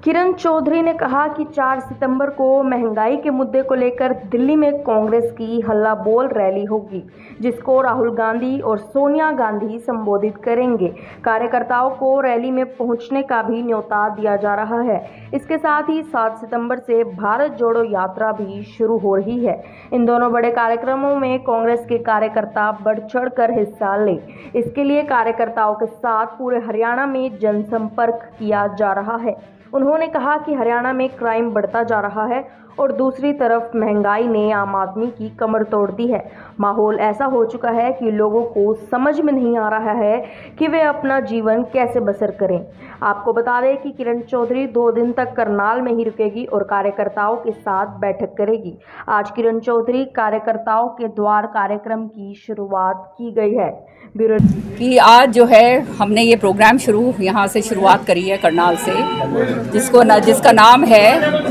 किरण चौधरी ने कहा कि 4 सितंबर को महंगाई के मुद्दे को लेकर दिल्ली में कांग्रेस की हल्ला बोल रैली होगी, जिसको राहुल गांधी और सोनिया गांधी संबोधित करेंगे। कार्यकर्ताओं को रैली में पहुंचने का भी न्योता दिया जा रहा है। इसके साथ ही 7 सितंबर से भारत जोड़ो यात्रा भी शुरू हो रही है। इन दोनों बड़े कार्यक्रमों में कांग्रेस के कार्यकर्ता बढ़ चढ़ कर हिस्सा लें। इसके लिए कार्यकर्ताओं के साथ पूरे हरियाणा में जनसंपर्क किया जा रहा है। उन्होंने कहा कि हरियाणा में क्राइम बढ़ता जा रहा है और दूसरी तरफ महंगाई ने आम आदमी की कमर तोड़ दी है। माहौल ऐसा हो चुका है कि लोगों को समझ में नहीं आ रहा है कि वे अपना जीवन कैसे बसर करें। आपको बता दें कि किरण चौधरी 2 दिन तक करनाल में ही रुकेगी और कार्यकर्ताओं के साथ बैठक करेगी। आज किरण चौधरी कार्यकर्ताओं के द्वार कार्यक्रम की शुरुआत की गई है। कि आज जो है हमने ये प्रोग्राम यहाँ से शुरुआत करी है करनाल से, जिसका नाम है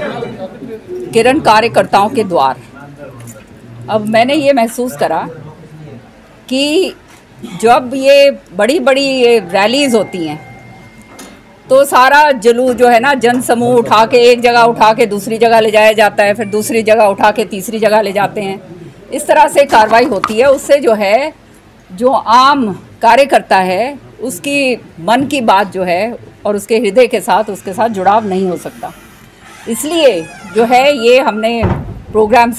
किरण कार्यकर्ताओं के द्वार। अब मैंने ये महसूस करा कि जब ये बड़ी बड़ी रैलीज होती हैं तो सारा जुलूस जो है ना, जन समूह उठा के एक जगह उठा के दूसरी जगह ले जाया जाता है, फिर दूसरी जगह उठा के तीसरी जगह ले जाते हैं। इस तरह से कार्रवाई होती है। उससे जो है जो आम कार्यकर्ता है उसकी मन की बात जो है और उसके हृदय के साथ उसके साथ जुड़ाव नहीं हो सकता। इसलिए जो है ये हमने प्रोग्राम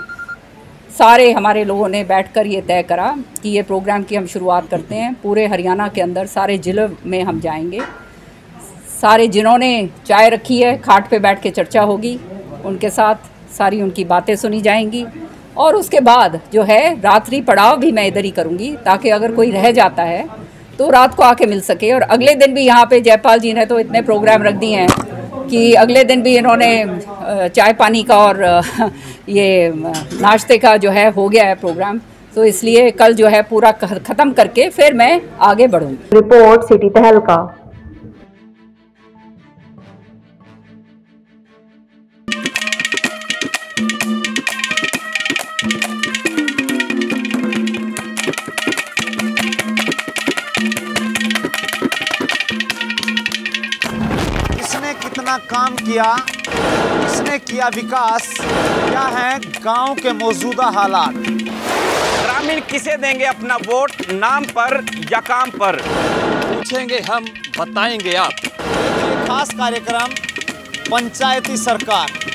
सारे हमारे लोगों ने बैठकर ये तय करा कि ये प्रोग्राम की हम शुरुआत करते हैं। पूरे हरियाणा के अंदर सारे ज़िलों में हम जाएंगे। सारे जिन्होंने चाय रखी है, खाट पे बैठ के चर्चा होगी, उनके साथ सारी उनकी बातें सुनी जाएंगी। और उसके बाद जो है रात्रि पड़ाव भी मैं इधर ही करूँगी, ताकि अगर कोई रह जाता है तो रात को आके मिल सके। और अगले दिन भी यहाँ पे जयपाल जी ने तो इतने प्रोग्राम रख दिए हैं कि अगले दिन भी इन्होंने चाय पानी का और ये नाश्ते का जो है हो गया है प्रोग्राम। तो इसलिए कल जो है पूरा ख़त्म करके फिर मैं आगे बढ़ूँगी। रिपोर्ट सिटी तहलका। किसने कितना काम किया, किसने किया विकास, क्या है गांव के मौजूदा हालात। ग्रामीण किसे देंगे अपना वोट, नाम पर या काम पर? पूछेंगे हम, बताएंगे आप। ये खास कार्यक्रम पंचायती सरकार।